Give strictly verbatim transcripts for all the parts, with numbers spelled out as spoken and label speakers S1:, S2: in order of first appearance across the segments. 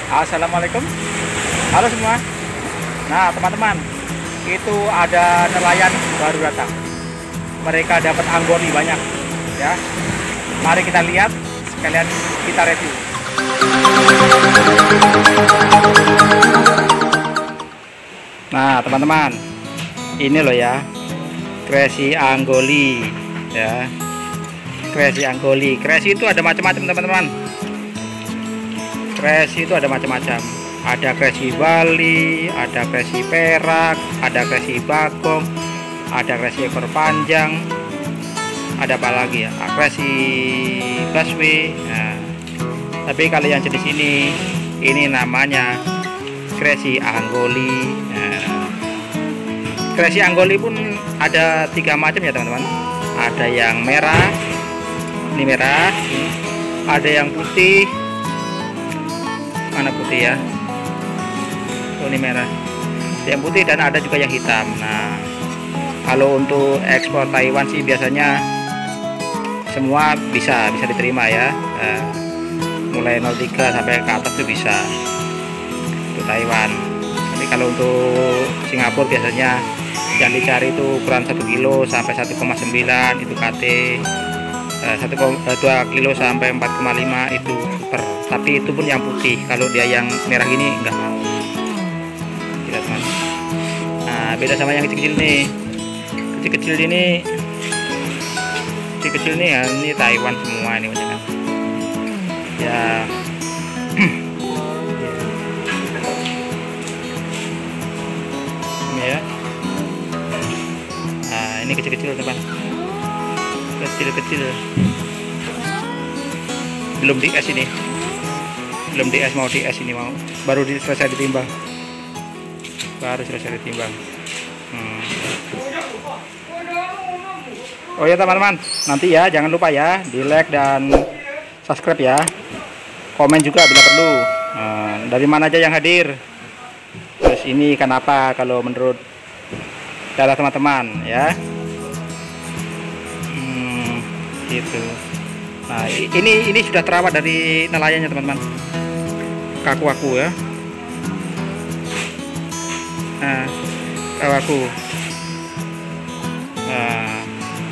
S1: Assalamualaikum. Halo semua. Nah teman-teman, itu ada nelayan baru datang. Mereka dapat anggoni banyak ya. Mari kita lihat, sekalian kita review. Nah teman-teman, ini loh ya, Crazy Anggoli ya. Crazy Anggoli. Crazy itu ada macam-macam teman-teman. Crazy itu ada macam-macam. Ada Crazy Bali, ada Crazy Perak, ada Crazy Bagong, ada Crazy ekor panjang, ada apa lagi ya? Crazy Busway. Nah, tapi kalau yang jenis ini, ini namanya Crazy Anggoli. Nah, Crazy Anggoli pun ada tiga macam ya teman-teman. Ada yang merah, ini merah, ada yang putih. Mana putih ya? Oh, ini merah. Yang putih dan ada juga yang hitam. Nah, kalau untuk ekspor Taiwan sih biasanya semua bisa bisa diterima ya. Nah, mulai nol tiga sampai ke atas itu bisa untuk Taiwan. Tapi kalau untuk Singapura biasanya yang dicari itu ukuran satu kilo sampai satu koma sembilan itu K T. satu koma dua kilo sampai empat koma lima itu super. Tapi itu pun yang putih. Kalau dia yang merah ini enggak mau. Lihat teman. Nah, beda sama yang kecil-kecil nih. Kecil-kecil ini, kecil-kecil nih ya, ini Taiwan semua ini macam ya. Ini ya. Nah, ini kecil-kecil teman. Kecil-kecil. Belum di es ini. Belum di es, mau di es ini mau. Baru di, selesai ditimbang. Baru selesai ditimbang. Hmm. Oh ya teman-teman, nanti ya jangan lupa ya di like dan subscribe ya. Komen juga bila perlu. Nah, dari mana aja yang hadir. Terus ini kenapa kalau menurut cara teman-teman ya. Hmm, gitu. Nah, ini ini sudah terawat dari nelayannya teman-teman. Kaku-kaku ya. Nah, kaku. Nah,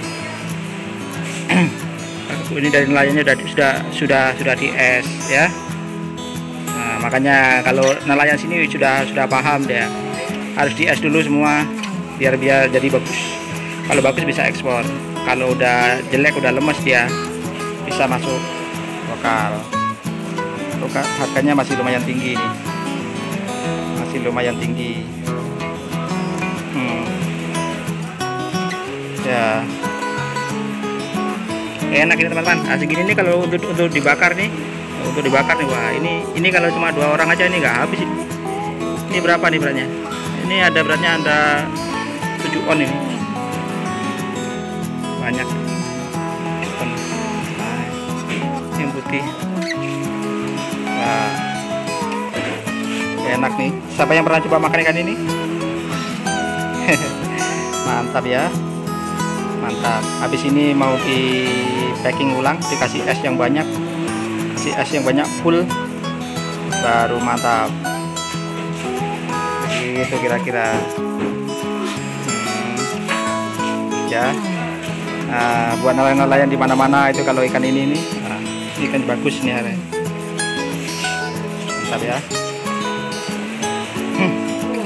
S1: ini dari nelayannya sudah sudah sudah sudah di es ya. Nah, makanya kalau nelayan sini sudah sudah paham dia harus di es dulu semua biar biar jadi bagus. Kalau bagus bisa ekspor. Kalau udah jelek udah lemes dia bisa masuk lokal. Lokal harganya masih lumayan tinggi nih. Masih lumayan tinggi. Hmm. Ya. Enak ini teman-teman. Nah, segini nih kalau untuk untuk dibakar nih, untuk dibakar nih, wah ini ini kalau cuma dua orang aja ini nggak habis ini. Ini berapa nih beratnya? Ini ada beratnya ada tujuh on ini. Banyak. On. Nah, yang putih. Wah. Enak nih. Siapa yang pernah coba makan ikan ini? Mantap ya. Mantap. Habis ini mau di packing ulang, dikasih es yang banyak, kasih es yang banyak full, baru mantap. Gitu kira-kira. Hmm. Ya. Nah, buat nelayan-nelayan di mana-mana itu kalau ikan ini nih, nah, ini ikan bagus nih hari. Mantap ya. Hmm.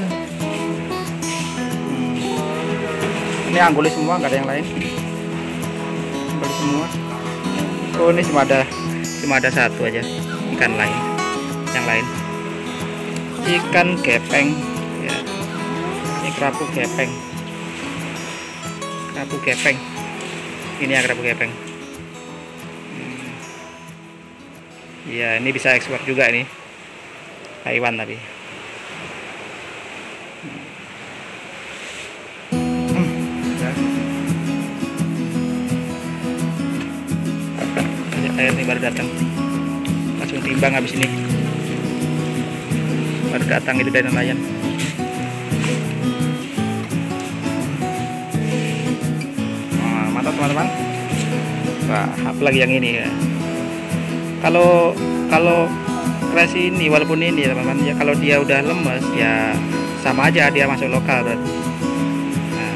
S1: Ini anggoli semua, nggak ada yang lain. Anggoli semua. Oh, ini cuma ada cuma ada satu aja ikan lain. Yang lain ikan gepeng ya. Ini kerapu gepeng. Kerapu gepeng. Ini ya kerapu gepeng. Hmm. Ya, ini bisa ekspor juga ini. Taiwan tapi. Air nih baru datang, langsung timbang habis ini. Baru datang itu dari nelayan. Nah, mantap teman-teman. Wah, apalagi yang ini ya. Kalau kalau keras ini, walaupun ini teman-teman ya, kalau dia udah lemes ya sama aja dia masuk lokal berarti. Nah,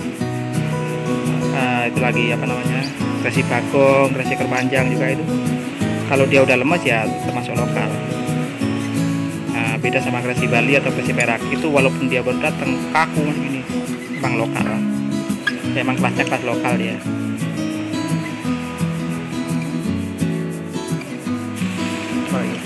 S1: uh, itu lagi apa namanya, kresi bagong, kresi kerpanjang juga itu. Kalau dia udah lemes ya termasuk lokal. Nah, beda sama kresi Bali atau kresi perak itu, walaupun dia baru datang kaku ini, emang lokal. Ya, emang kelasnya kelas lokal dia. Oh iya.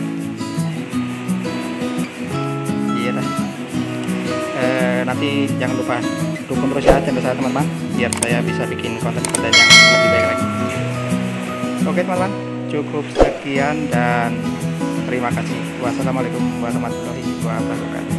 S1: Iya dah. Eh, nanti jangan lupa dukung terus ya channel saya teman-teman, biar saya bisa bikin konten-konten yang lebih baik lagi. Oke teman-teman, cukup sekian dan terima kasih. Wassalamualaikum warahmatullahi wabarakatuh.